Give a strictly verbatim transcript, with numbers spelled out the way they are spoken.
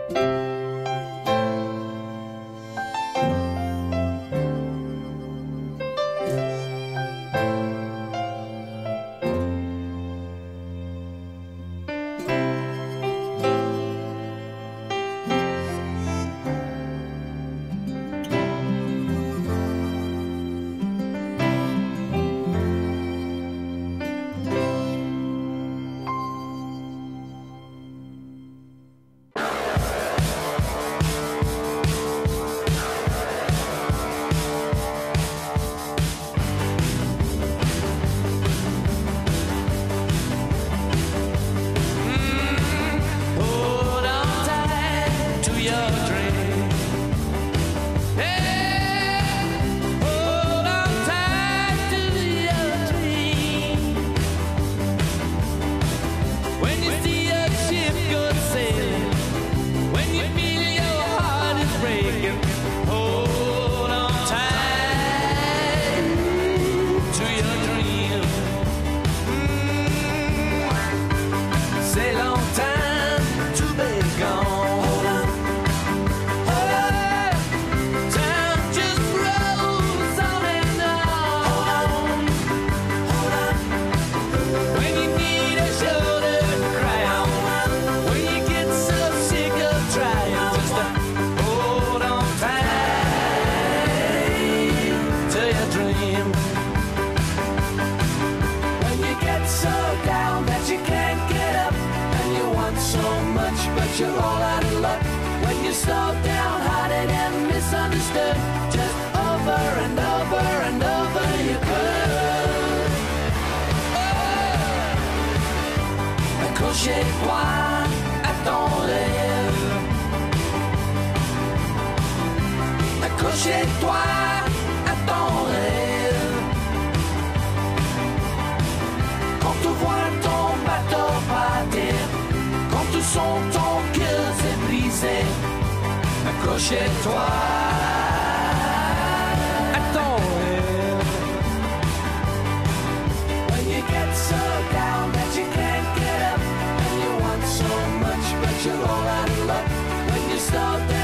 You're all out of luck when you're so downhearted and misunderstood. Just over and over and over you could. Oh, accroche-toi à ton rêve. Accroche-toi à ton rêve. Quand tu vois ton bateau partir, quand tu sens ton cœur s'est brisé, accroche-toi à ton rêve. When you get so down that you can't get up, and you want so much but you're all out of luck, when you slow down